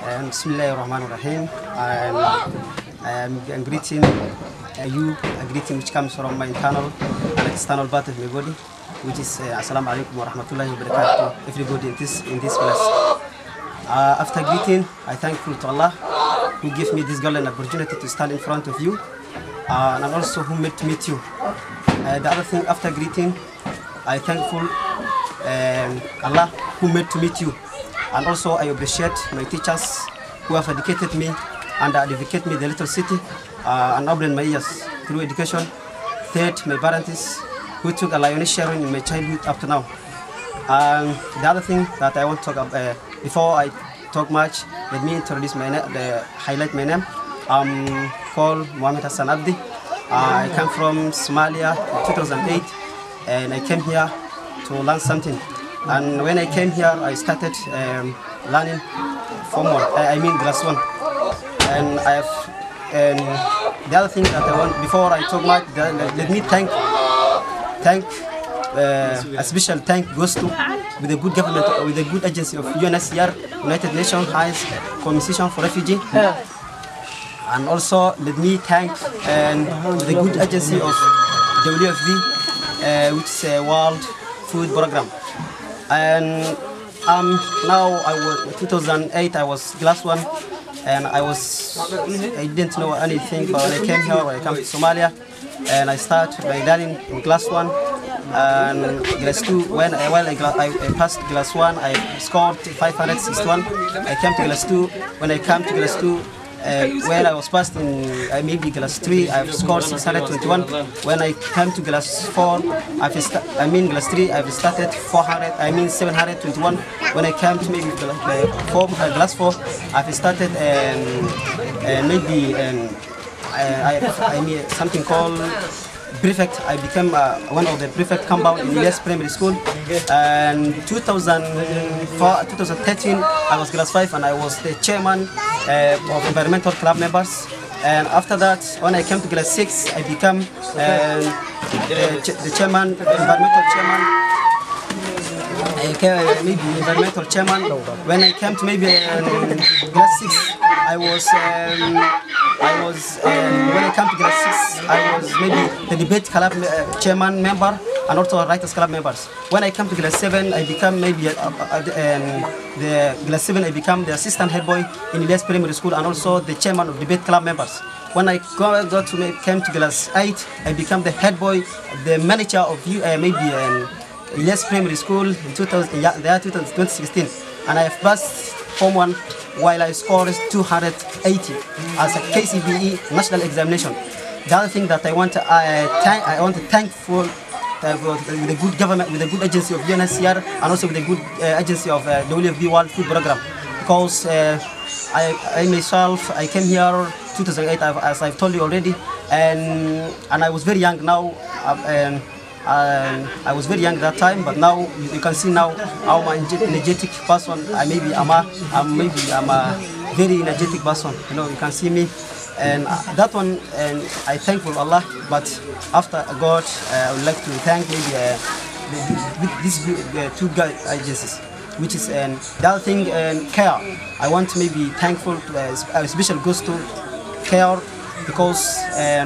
Bismillahirrahmanirrahim. I'm greeting you, a greeting which comes from my internal and external part of my body, which is Assalamu alaikum wa rahmatullahi wa barakatuh, everybody in this place. After greeting, I thankful to Allah who gave me this golden opportunity to stand in front of you, and also who made to meet you. The other thing, after greeting, I thankful Allah who made to meet you, and also I appreciate my teachers who have educated me and educated me the little city and opened my ears through education. Third, my parents who took a lioness share in my childhood up to now. The other thing that I want to talk about, before I talk much, let me introduce my name, highlight my name. I'm called Mohamed Abdi. I come from Somalia in 2008, and I came here to learn something. And when I came here, I started learning Form 1, I mean Class 1. And I have, the other thing that I want, before I talk much, let me thank a special thank goes to with the good government, with the good agency of UNHCR, United Nations High Commission for Refugees. And also let me thank the good agency of WFP, which is a World Food Program. And now I was 2008. I was Class 1, and I didn't know anything. But when I came here, when I came to Somalia, and I started by learning in Class 1 and Class 2. When I passed Class 1, I scored 561. I came to Class 2. When I came to Class 2, when I was passed in maybe Class 3, I've scored 621. When I came to Class 4, Class 3, I've started 721. When I came to maybe Class 4, I've started something called prefect. I became one of the prefect compound in US Primary School. And 2013, I was Class 5, and I was the chairman of environmental club members. And after that, when I came to Class 6, I became the chairman, environmental chairman. When I came to maybe Class 6, when I came to Class 6, I was maybe the debate club chairman member and also a writers club members. When I came to Class 7, I became maybe the Class 7. I became the assistant head boy in Elias Primary School and also the chairman of debate club members. When I came to Class 8, I became the head boy, the manager of Elias Primary School in 2016, and I have passed Form 1 while I scored 280 as a KCBE national examination. The other thing that I want to thank for with the good government, with the good agency of UNHCR, and also with the good agency of WFP World Food Program, because I myself, I came here 2008, as I've told you already, and I was very young now. I was very young that time, but now you can see now I'm an energetic person. I'm a very energetic person. You know, you can see me, and that one. And I thankful Allah. But after God, I would like to thank maybe these two agencies, which is the other thing. Care. I want to maybe thankful to a special goes to Care, because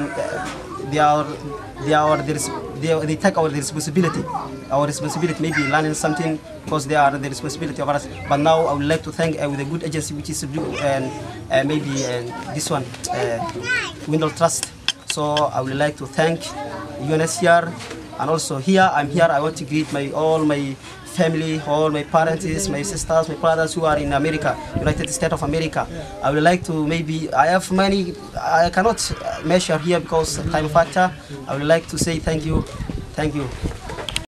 they take our responsibility. Our responsibility, maybe learning something, because they are the responsibility of us. But now I would like to thank with a good agency, which is maybe this one, Window Trust. So I would like to thank UNHCR, and also I'm here. I want to greet all my family, all my parents, my sisters, my brothers who are in America, United States of America. I would like to I have many, I cannot measure here because of time factor. I would like to say thank you.